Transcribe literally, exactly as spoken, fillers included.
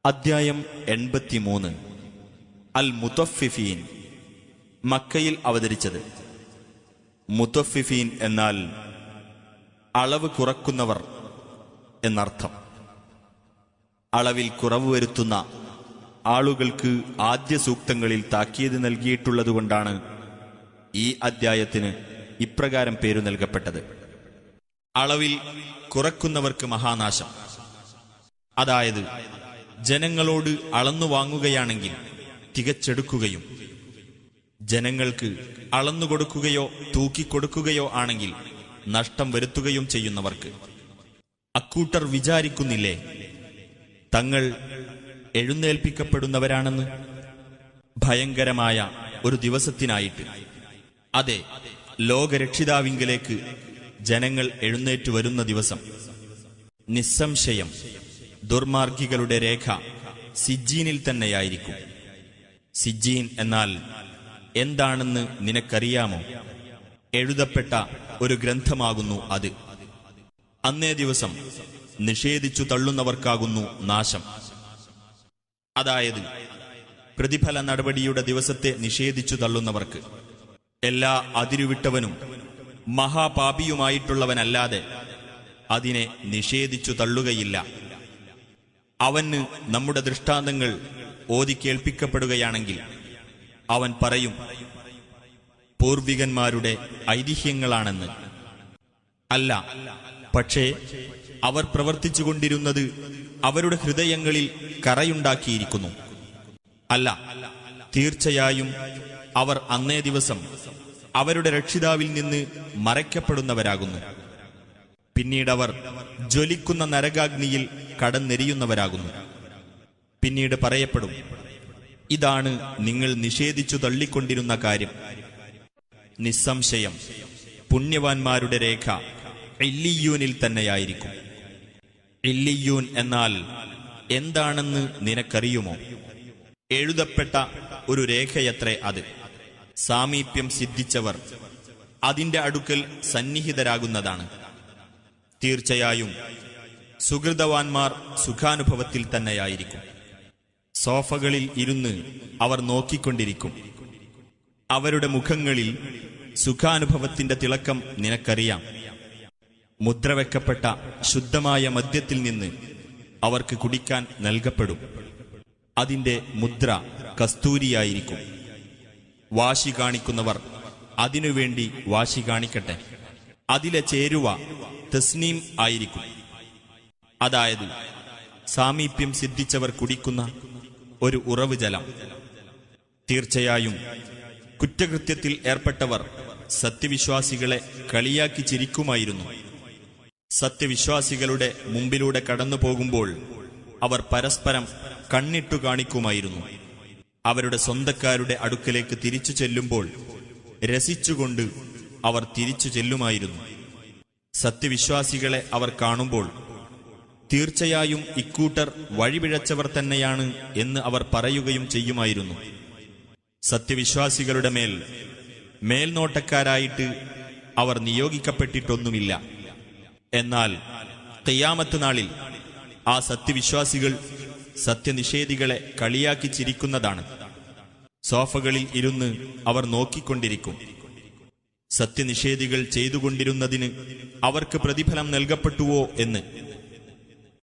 അദ്ധ്യായം എൺപത്തിമൂന്ന്. അൽ മുതഫിഫീൻ. മക്കയിൽ അവതരിച്ചത്. മുതഫിഫീൻ എന്നാൽ അളവ് കുറക്കുന്നവർ എന്നർത്ഥം. അളവിൽ കുറവ് വരുത്തുന്ന ആളുകൾക്ക് ആദ്യ സൂക്തങ്ങളിൽ താക്കീത് നൽകിയിട്ടുള്ളതുകൊണ്ടാണ് ഈ അദ്ധ്യായത്തിന് ഇപ്രകാരം പേരു നൽകപ്പെട്ടത്. അളവിൽ കുറക്കുന്നവർക്ക് മഹാനാശം. അതായത് ജനങ്ങളോട് അളന്നു വാങ്ങുകയാണെങ്കിൽ തികച്ചെടുക്കുകയും ജനങ്ങൾക്ക് അളന്നുകൊടുക്കുകയോ തൂക്കിക്കൊടുക്കുകയോ ആണെങ്കിൽ നഷ്ടം വരുത്തുകയും ചെയ്യുന്നവർക്ക്. അക്കൂട്ടർ വിചാരിക്കുന്നില്ലേ തങ്ങൾ എഴുന്നേൽപ്പിക്കപ്പെടുന്നവരാണെന്ന്? ഭയങ്കരമായ ഒരു ദിവസത്തിനായിട്ട്, അതെ, ലോകരക്ഷിതാവിങ്കലേക്ക് ജനങ്ങൾ എഴുന്നേറ്റു വരുന്ന ദിവസം. നിസ്സംശയം ദുർമാർഗികളുടെ രേഖ സിജ്ജീനിൽ തന്നെയായിരിക്കും. സിജ്ജീൻ എന്നാൽ എന്താണെന്ന് നിനക്കറിയാമോ? എഴുതപ്പെട്ട ഒരു ഗ്രന്ഥമാകുന്നു അത്. അന്നേ ദിവസം നിഷേധിച്ചു തള്ളുന്നവർക്കാകുന്നു നാശം. അതായത് പ്രതിഫല നടപടിയുടെ ദിവസത്തെ നിഷേധിച്ചു തള്ളുന്നവർക്ക്. എല്ലാ അതിരുവിട്ടവനും മഹാപാപിയുമായിട്ടുള്ളവനല്ലാതെ അതിനെ നിഷേധിച്ചു തള്ളുകയില്ല. അവന് നമ്മുടെ ദൃഷ്ടാന്തങ്ങൾ ഓതി കേൾപ്പിക്കപ്പെടുകയാണെങ്കിൽ അവൻ പറയും, പൂർവികന്മാരുടെ ഐതിഹ്യങ്ങളാണെന്ന്. അല്ല, പക്ഷേ അവർ പ്രവർത്തിച്ചുകൊണ്ടിരുന്നത് അവരുടെ ഹൃദയങ്ങളിൽ കറയുണ്ടാക്കിയിരിക്കുന്നു. അല്ല, തീർച്ചയായും അവർ അന്നേ ദിവസം അവരുടെ രക്ഷിതാവിൽ നിന്ന് മറയ്ക്കപ്പെടുന്നവരാകുന്നു. പിന്നീടവർ ജ്വലിക്കുന്ന നരകാഗ്നിയിൽ കടന്നെരിയുന്നവരാകുന്നു. പിന്നീട് പറയപ്പെടും, ഇതാണ് നിങ്ങൾ നിഷേധിച്ചു തള്ളിക്കൊണ്ടിരുന്ന കാര്യം. നിസ്സംശയം പുണ്യവാന്മാരുടെ രേഖ ഇല്ലിയൂനിൽ തന്നെയായിരിക്കും. ഇല്ലിയൂൻ എന്നാൽ എന്താണെന്ന് നിനക്കറിയുമോ? എഴുതപ്പെട്ട ഒരു രേഖയത്രേ അത്. സാമീപ്യം സിദ്ധിച്ചവർ അതിന്റെ അടുക്കൽ സന്നിഹിതരാകുന്നതാണ്. തീർച്ചയായും സുഹൃതവാന്മാർ സുഖാനുഭവത്തിൽ തന്നെയായിരിക്കും. സോഫകളിൽ ഇരുന്ന് അവർ നോക്കിക്കൊണ്ടിരിക്കും. അവരുടെ മുഖങ്ങളിൽ സുഖാനുഭവത്തിന്റെ തിളക്കം നിനക്കറിയാം. മുദ്രവെക്കപ്പെട്ട ശുദ്ധമായ മദ്യത്തിൽ നിന്ന് അവർക്ക് കുടിക്കാൻ നൽകപ്പെടും. അതിന്റെ മുദ്ര കസ്തൂരിയായിരിക്കും. വാശി കാണിക്കുന്നവർ അതിനുവേണ്ടി വാശി കാണിക്കട്ടെ. അതിലെ ചേരുവ തസ്നീം ആയിരിക്കും. അതായത് സാമീപ്യം സിദ്ധിച്ചവർ കുടിക്കുന്ന ഒരു ഉറവ് ജലം. തീർച്ചയായും കുറ്റകൃത്യത്തിൽ ഏർപ്പെട്ടവർ സത്യവിശ്വാസികളെ കളിയാക്കി ചിരിക്കുമായിരുന്നു. സത്യവിശ്വാസികളുടെ മുമ്പിലൂടെ കടന്നു പോകുമ്പോൾ അവർ പരസ്പരം കണ്ണിട്ടു കാണിക്കുമായിരുന്നു. അവരുടെ സ്വന്തക്കാരുടെ അടുക്കലേക്ക് തിരിച്ചു ചെല്ലുമ്പോൾ രസിച്ചുകൊണ്ട് അവർ തിരിച്ചു ചെല്ലുമായിരുന്നു. സത്യവിശ്വാസികളെ അവർ കാണുമ്പോൾ തീർച്ചയായും ഇക്കൂട്ടർ വഴിപിഴച്ചവർ തന്നെയാണ് എന്ന് അവർ പറയുകയും ചെയ്യുമായിരുന്നു. സത്യവിശ്വാസികളുടെ മേൽ മേൽനോട്ടക്കാരായിട്ട് അവർ നിയോഗിക്കപ്പെട്ടിട്ടൊന്നുമില്ല. എന്നാൽ ഖിയാമത്ത് നാളിൽ ആ സത്യവിശ്വാസികൾ സത്യനിഷേധികളെ കളിയാക്കി ചിരിക്കുന്നതാണ്. സോഫകളിൽ ഇരുന്ന് അവർ നോക്കിക്കൊണ്ടിരിക്കും. സത്യനിഷേധികൾ ചെയ്തുകൊണ്ടിരുന്നതിന് അവർക്ക് പ്രതിഫലം നൽകപ്പെട്ടുവോ എന്ന്.